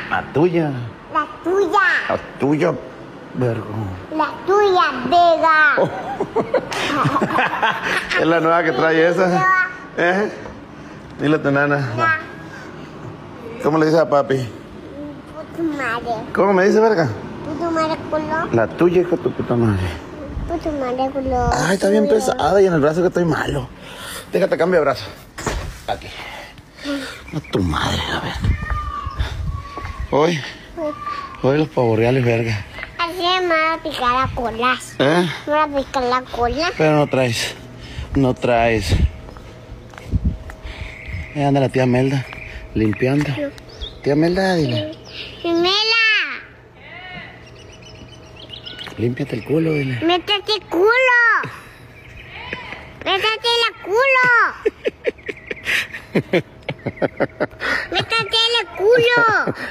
La tuya. La tuya. La tuya, vergo. La tuya, Vega. Oh. Es la nueva que trae esa. Dile a tu nana. ¿Cómo le dices a papi? Puta madre. ¿Cómo me dice, verga? Puta madre culo. La tuya, hijo de tu puta madre. Puta madre culo. Ay, está bien pesada y en el brazo que estoy malo. Déjate cambio de brazo. Aquí. A tu madre, a ver. Hoy los pavorreales, verga. Así me va a picar la cola. ¿Eh? Me va a picar la cola. Pero no traes. No traes. Ahí anda la tía Melda limpiando. Tía Melda, dile. Gemela. Límpiate el culo, dile. Métete el culo. Métete el culo. Métete el culo.